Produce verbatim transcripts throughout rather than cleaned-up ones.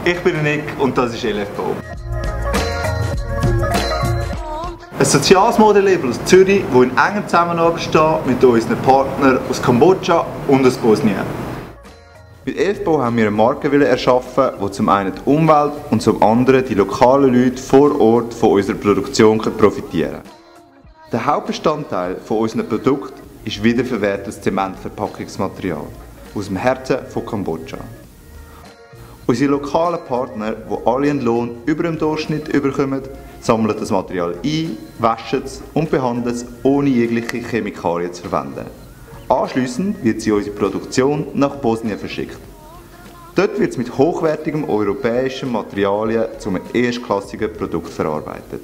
Ich bin Nick und das ist elfbo. Ein soziales Modelabel aus Zürich, das in enger Zusammenarbeit steht mit unseren Partnern aus Kambodscha und aus Bosnien. Mit elfbo haben wir eine Marke erschaffen, die zum einen die Umwelt und zum anderen die lokalen Leute vor Ort von unserer Produktion profitieren können. Der Hauptbestandteil unseres Produkts ist wiederverwertetes Zementverpackungsmaterial aus dem Herzen von Kambodscha. Unsere lokalen Partner, die alle einen Lohn über dem Durchschnitt bekommen, sammeln das Material ein, waschen es und behandeln es ohne jegliche Chemikalien zu verwenden. Anschliessend wird sie unsere Produktion nach Bosnien verschickt. Dort wird es mit hochwertigem europäischem Materialien zu einem erstklassigen Produkt verarbeitet.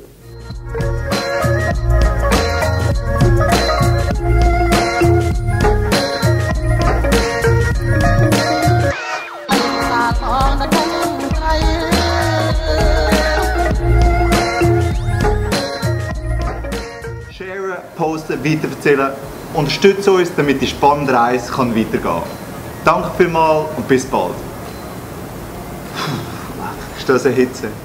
Sharen, posten, weiterverzählen. Unterstützt uns, damit die spannende Reise weitergehen kann. Danke vielmals und bis bald. Puh, ist das eine Hitze?